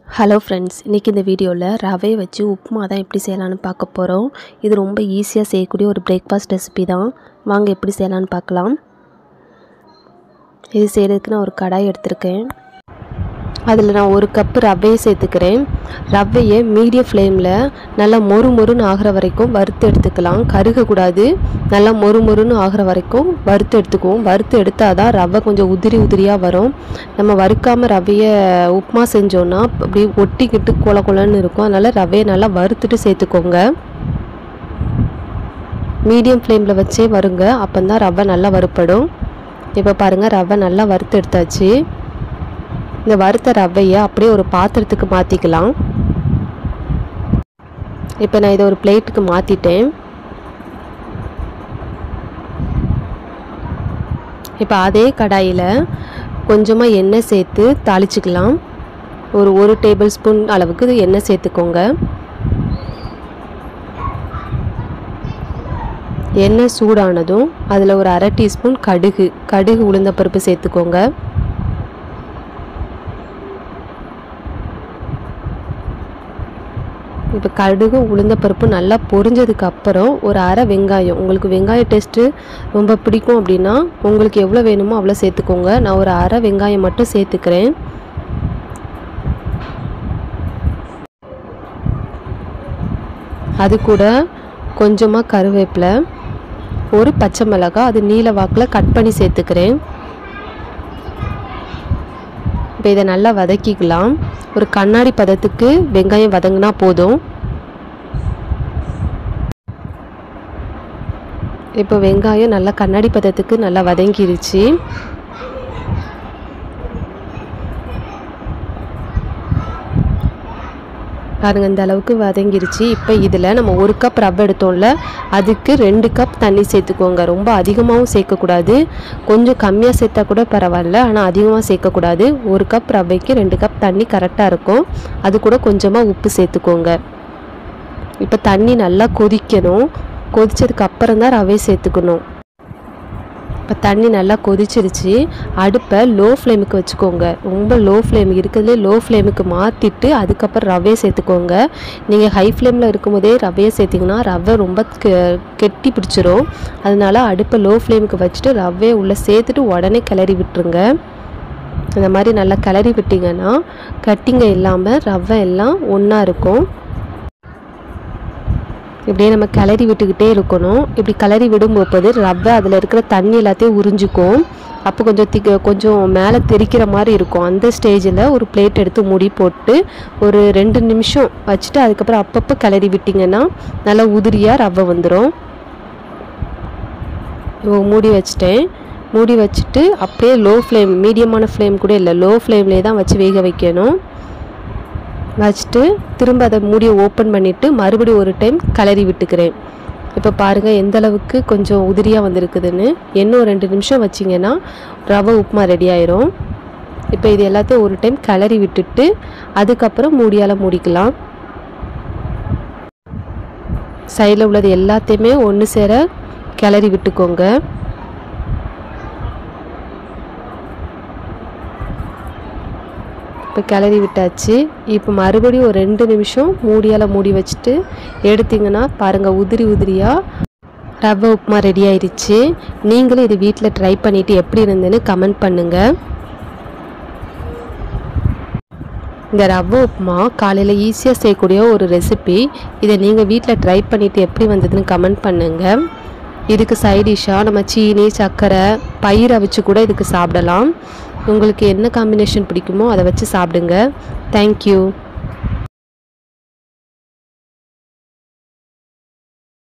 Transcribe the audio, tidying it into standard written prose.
Hello friends, இன்றைக்கி இந்த வீடியோவில் ரவையை வச்சு உப்புமா தான் எப்படி செய்யலான்னு பார்க்க போகிறோம். இது ரொம்ப ஈஸியாக செய்யக்கூடிய ஒரு பிரேக்ஃபாஸ்ட் ரெசிபி தான். வாங்க எப்படி செய்யலான்னு பார்க்கலாம். இது செய்கிறதுக்கு நான் ஒரு கடாய் எடுத்திருக்கேன். அதில் நான் 1 கப்பு ரவையை சேர்த்துக்கிறேன். ரவையை மீடியம் ஃப்ளேமில் நல்லா மொறுமொறுன்னு ஆகிற வரைக்கும் வறுத்து எடுத்துக்கலாம். கருகக்கூடாது. நல்லா மொறுமொறுன்னு ஆகிற வரைக்கும் வறுத்து எடுத்துக்குவோம். வறுத்து எடுத்தால் தான் ரவை கொஞ்சம் உதிரியாக வரும். நம்ம வறுக்காமல் ரவையை உப்புமா செஞ்சோன்னா அப்படி ஒட்டிக்கிட்டு கொலன்னு இருக்கும். அதனால் ரவையை நல்லா வறுத்துட்டு சேர்த்துக்கோங்க. மீடியம் ஃப்ளேமில் வச்சே வருங்க, அப்போ தான் ரவை நல்லா வறுப்படும். இப்போ பாருங்கள், ரவை நல்லா வறுத்து எடுத்தாச்சு. இந்த வறுத்த ரவையை அப்படியே ஒரு பாத்திரத்துக்கு மாற்றிக்கலாம். இப்போ நான் இதை ஒரு பிளேட்டுக்கு மாற்றிட்டேன். இப்போ அதே கடாயில் கொஞ்சமாக எண்ணெய் சேர்த்து தாளிச்சிக்கலாம். ஒரு 1 டேபிள் ஸ்பூன் அளவுக்கு எண்ணெய் சேர்த்துக்கோங்க. எண்ணெய் சூடானதும் அதில் ஒரு 1/2 டீஸ்பூன் கடுகு உளுந்தப்பருப்பு சேர்த்துக்கோங்க. இப்போ கடுகு உளுந்தப்பருப்பு நல்லா பொரிஞ்சதுக்கு அப்புறம் ஒரு 1/2 வெங்காயம், உங்களுக்கு வெங்காய டேஸ்ட்டு ரொம்ப பிடிக்கும் அப்படின்னா உங்களுக்கு எவ்வளோ வேணுமோ அவ்வளோ சேர்த்துக்கோங்க. நான் ஒரு 1/2 வெங்காயம் மட்டும் சேர்த்துக்கிறேன். அது கூட கொஞ்சமாக கருவேப்பிலை, ஒரு பச்சை மிளகாய், அது நீல வாக்கில் கட் பண்ணி சேர்த்துக்கிறேன். இப்போ இதை நல்லா வதக்கிக்கலாம். ஒரு கண்ணாடி பதத்துக்கு வெங்காயம் வதங்கினா போதும். இப்போ வெங்காயம் நல்லா கண்ணாடி பதத்துக்கு நல்லா வதங்கிருச்சு. பாருங்கள், இந்த அளவுக்கு வதங்கிருச்சு. இப்போ இதில் நம்ம 1 கப் ரவை எடுத்தோம்ல, அதுக்கு 2 கப் தண்ணி சேர்த்துக்கோங்க. ரொம்ப அதிகமாகவும் சேர்க்கக்கூடாது, கொஞ்சம் கம்மியாக சேர்த்தா கூட பரவாயில்ல, ஆனால் அதிகமாக சேர்க்கக்கூடாது. 1 கப் ரவைக்கு 2 கப் தண்ணி கரெக்டாக இருக்கும். அது கூட கொஞ்சமாக உப்பு சேர்த்துக்கோங்க. இப்போ தண்ணி நல்லா கொதிக்கணும். கொதித்ததுக்கு அப்புறம் தான் ரவையை சேர்த்துக்கணும். இப்போ தண்ணி நல்லா கொதிச்சிருச்சு. அடுப்பை லோ ஃப்ளேமுக்கு வச்சுக்கோங்க. ரொம்ப லோ ஃப்ளேம் இருக்கிறதுலே லோ ஃப்ளேமுக்கு மாற்றிட்டு அதுக்கப்புறம் ரவையை சேர்த்துக்கோங்க. நீங்கள் ஹை ஃப்ளேமில் இருக்கும்போதே ரவையை சேர்த்திங்கன்னா ரவை ரொம்ப கெட்டி பிடிச்சிரும். அதனால் அடுப்பை லோ ஃப்ளேமுக்கு வச்சுட்டு ரவையை உள்ளே சேர்த்துட்டு உடனே கிளறி விட்டுருங்க. இந்த மாதிரி நல்லா கிளறி விட்டிங்கன்னா கட்டிங்க இல்லாமல் ரவை எல்லாம் ஒன்றா இருக்கும். இப்படியே நம்ம கிளறி விட்டுக்கிட்டே இருக்கணும். இப்படி கிளறி விடும்போது ரவை அதில் இருக்கிற தண்ணி எல்லாத்தையும் உறிஞ்சிக்கும். அப்போ கொஞ்சம் மேலே தெரிக்கிற மாதிரி இருக்கும். அந்த ஸ்டேஜில் ஒரு பிளேட் எடுத்து மூடி போட்டு ஒரு 2 நிமிஷம் வச்சுட்டு அதுக்கப்புறம் அப்பப்போ கிளறி விட்டிங்கன்னா நல்லா உதிரியாக ரவை வந்துடும். மூடி வச்சுட்டேன். மூடி வச்சுட்டு அப்படியே லோ ஃப்ளேம், மீடியமான ஃப்ளேம் கூட இல்லை, லோ ஃப்ளேம்லேயே தான் வச்சு வேக வைக்கணும். வச்சுட்டு திரும்ப அதை மூடியை ஓப்பன் பண்ணிவிட்டு மறுபடியும் ஒரு டைம் கிளறி விட்டுக்கிறேன். இப்போ பாருங்கள் எந்த அளவுக்கு கொஞ்சம் உதிரியாக வந்திருக்குதுன்னு. இன்னும் 2 நிமிஷம் வச்சிங்கன்னா ரவை உப்புமா ரெடி ஆயிரும். இப்போ இது எல்லாத்தையும் ஒரு டைம் கிளறி விட்டுட்டு அதுக்கப்புறம் மூடியால் மூடிக்கலாம். சைடில் உள்ளது எல்லாத்தையுமே ஒன்று சேர கிளறி விட்டுக்கோங்க. இப்போ கிளறி விட்டாச்சு. இப்போ மறுபடியும் ஒரு 2 நிமிஷம் மூடியால் மூடி வச்சுட்டு எடுத்திங்கன்னா பாருங்கள் உதிரியாக ரவை உப்புமா ரெடி ஆயிடுச்சு. நீங்களும் இது வீட்டில் ட்ரை பண்ணிவிட்டு எப்படி இருந்ததுன்னு கமெண்ட் பண்ணுங்கள். இந்த ரவை உப்புமா காலையில் ஈஸியாக செய்யக்கூடிய ஒரு ரெசிபி. இதை நீங்கள் வீட்டில் ட்ரை பண்ணிவிட்டு எப்படி வந்ததுன்னு கமெண்ட் பண்ணுங்கள். இதுக்கு சைடிஷ்ஷாக நம்ம சீனி, சர்க்கரை, பயிரை வச்சு கூட இதுக்கு சாப்பிடலாம். உங்களுக்கு என்ன காம்பினேஷன் பிடிக்குமோ அதை வச்சு சாப்பிடுங்க. தேங்க்யூ.